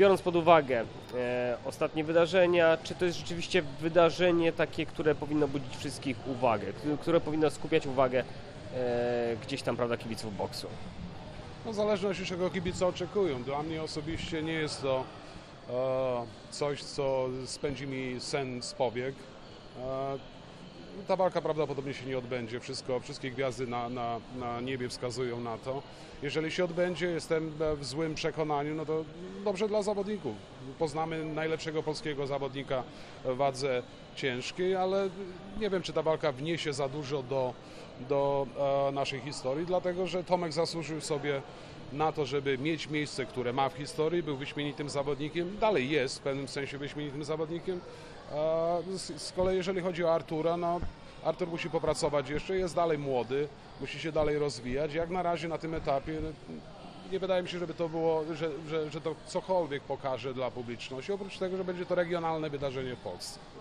Biorąc pod uwagę ostatnie wydarzenia, czy to jest rzeczywiście wydarzenie takie, które powinno budzić wszystkich uwagę, które powinno skupiać uwagę gdzieś tam, prawda, kibiców boksu? No, w zależności czego kibice oczekują. Dla mnie osobiście nie jest to coś, co spędzi mi sen z powiek. Ta walka prawdopodobnie się nie odbędzie. Wszystkie gwiazdy na niebie wskazują na to. Jeżeli się odbędzie, jestem w złym przekonaniu, no to dobrze dla zawodników. Poznamy najlepszego polskiego zawodnika w wadze ciężkiej, ale nie wiem, czy ta walka wniesie za dużo do naszej historii, dlatego że Tomek zasłużył sobie na to, żeby mieć miejsce, które ma w historii, był wyśmienitym zawodnikiem, dalej jest w pewnym sensie wyśmienitym zawodnikiem. Z kolei jeżeli chodzi o Artura, no Artur musi popracować jeszcze, jest dalej młody, musi się dalej rozwijać. Jak na razie na tym etapie nie wydaje mi się, żeby to było, że to cokolwiek pokaże dla publiczności, oprócz tego, że będzie to regionalne wydarzenie w Polsce.